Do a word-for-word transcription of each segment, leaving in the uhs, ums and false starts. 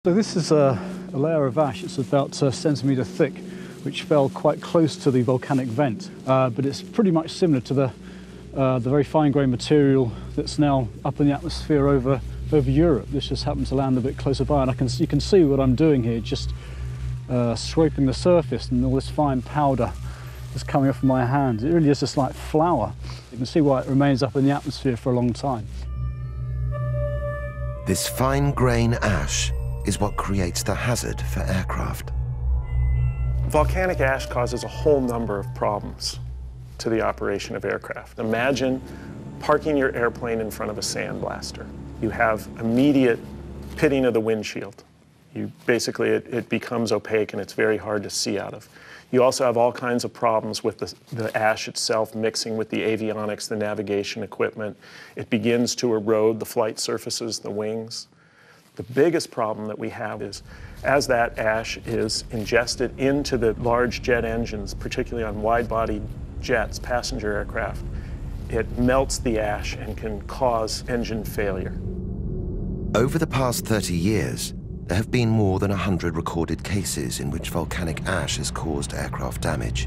So this is a, a layer of ash. It's about a centimetre thick, which fell quite close to the volcanic vent. Uh, but it's pretty much similar to the, uh, the very fine-grained material that's now up in the atmosphere over, over Europe. This just happened to land a bit closer by, and I can, you can see what I'm doing here, just uh, scraping the surface, and all this fine powder is coming off my hands. It really is just like flour. You can see why it remains up in the atmosphere for a long time. This fine-grain ash is what creates the hazard for aircraft. Volcanic ash causes a whole number of problems to the operation of aircraft. Imagine parking your airplane in front of a sandblaster. You have immediate pitting of the windshield. You basically, it, it becomes opaque and it's very hard to see out of. You also have all kinds of problems with the, the ash itself mixing with the avionics, the navigation equipment. It begins to erode the flight surfaces, the wings. The biggest problem that we have is as that ash is ingested into the large jet engines, particularly on wide-body jets, passenger aircraft, it melts the ash and can cause engine failure. Over the past thirty years, there have been more than one hundred recorded cases in which volcanic ash has caused aircraft damage.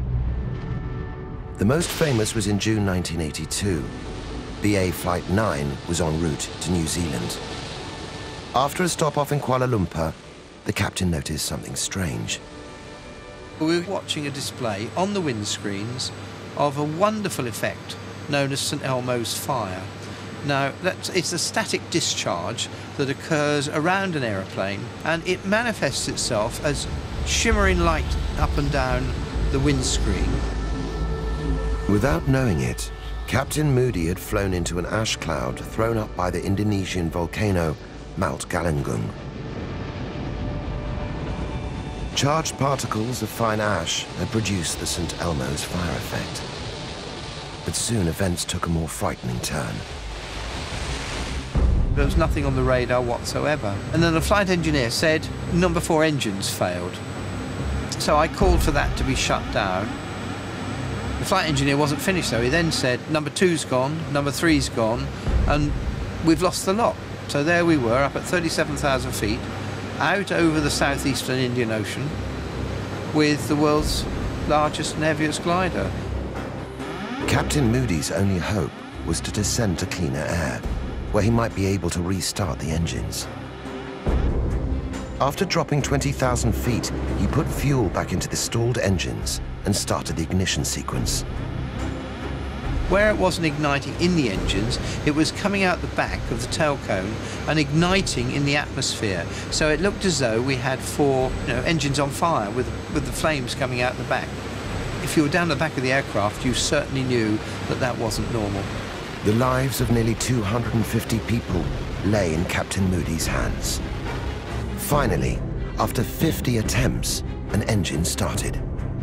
The most famous was in June nineteen eighty-two. B A Flight nine was en route to New Zealand. After a stop off in Kuala Lumpur, the captain noticed something strange. We were watching a display on the windscreens of a wonderful effect known as Saint Elmo's fire. Now, that's, it's a static discharge that occurs around an aeroplane, and it manifests itself as shimmering light up and down the windscreen. Without knowing it, Captain Moody had flown into an ash cloud thrown up by the Indonesian volcano Mount Galunggung. Charged particles of fine ash had produced the Saint Elmo's fire effect. But soon events took a more frightening turn. There was nothing on the radar whatsoever. And then the flight engineer said, number four engines failed. So I called for that to be shut down. The flight engineer wasn't finished though. He then said, number two's gone, number three's gone, and we've lost the lot. So there we were, up at thirty-seven thousand feet, out over the southeastern Indian Ocean, with the world's largest and heaviest glider. Captain Moody's only hope was to descend to cleaner air, where he might be able to restart the engines. After dropping twenty thousand feet, he put fuel back into the stalled engines and started the ignition sequence. Where it wasn't igniting in the engines, it was coming out the back of the tail cone and igniting in the atmosphere. So it looked as though we had four you know, engines on fire with, with the flames coming out the back. If you were down the back of the aircraft, you certainly knew that that wasn't normal. The lives of nearly two hundred fifty people lay in Captain Moody's hands. Finally, after fifty attempts, an engine started.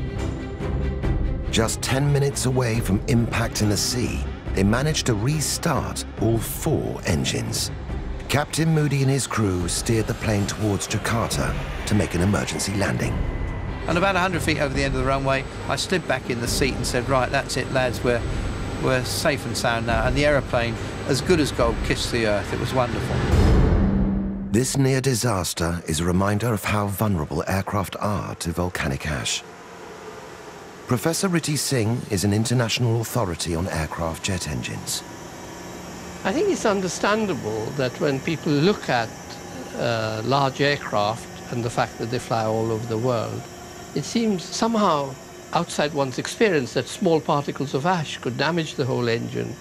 Just ten minutes away from impact in the sea, they managed to restart all four engines. Captain Moody and his crew steered the plane towards Jakarta to make an emergency landing. And about one hundred feet over the end of the runway, I slid back in the seat and said, right, that's it, lads, we're, we're safe and sound now. And the aeroplane, as good as gold, kissed the earth. It was wonderful. This near disaster is a reminder of how vulnerable aircraft are to volcanic ash. Professor Ritti Singh is an international authority on aircraft jet engines. I think it's understandable that when people look at uh, large aircraft and the fact that they fly all over the world, it seems somehow outside one's experience that small particles of ash could damage the whole engine.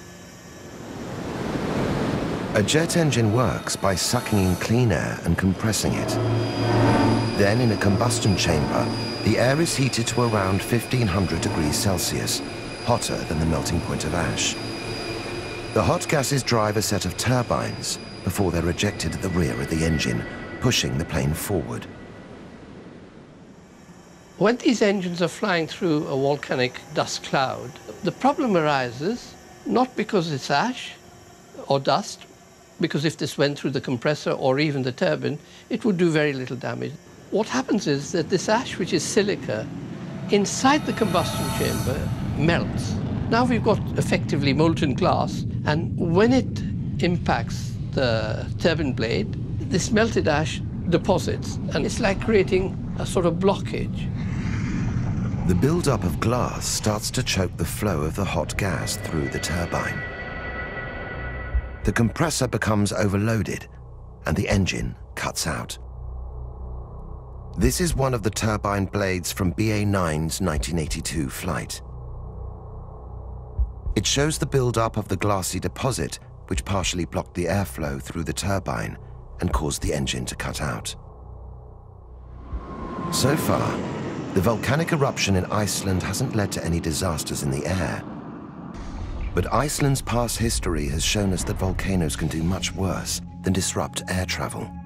A jet engine works by sucking in clean air and compressing it. Then, in a combustion chamber, the air is heated to around fifteen hundred degrees Celsius, hotter than the melting point of ash. The hot gases drive a set of turbines before they're ejected at the rear of the engine, pushing the plane forward. When these engines are flying through a volcanic dust cloud, the problem arises not because it's ash or dust, because if this went through the compressor or even the turbine, it would do very little damage. What happens is that this ash, which is silica, inside the combustion chamber melts. Now we've got effectively molten glass, and when it impacts the turbine blade, this melted ash deposits, and it's like creating a sort of blockage. The build-up of glass starts to choke the flow of the hot gas through the turbine. The compressor becomes overloaded, and the engine cuts out. This is one of the turbine blades from B A nine's nineteen eighty-two flight. It shows the build-up of the glassy deposit, which partially blocked the airflow through the turbine and caused the engine to cut out. So far, the volcanic eruption in Iceland hasn't led to any disasters in the air. But Iceland's past history has shown us that volcanoes can do much worse than disrupt air travel.